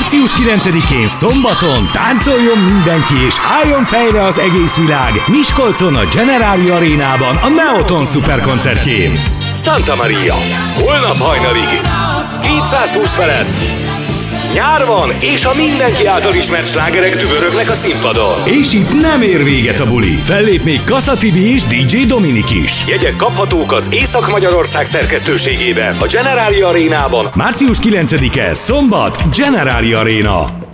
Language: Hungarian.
Március 9-én szombaton táncoljon mindenki és álljon fejre az egész világ Miskolcon a Generali Arénában a Neoton szuperkoncertjén. Santa Maria. Holnap hajnalig. 220 felett. Nyár van, és a mindenki által ismert slágerek dübörögnek a színpadon. És itt nem ér véget a buli. Fellép még Kassa Tibi és DJ Dominik is. Jegyek kaphatók az Észak-Magyarország szerkesztőségében, a Generali Arénában. Március 9-e, szombat, Generali Aréna.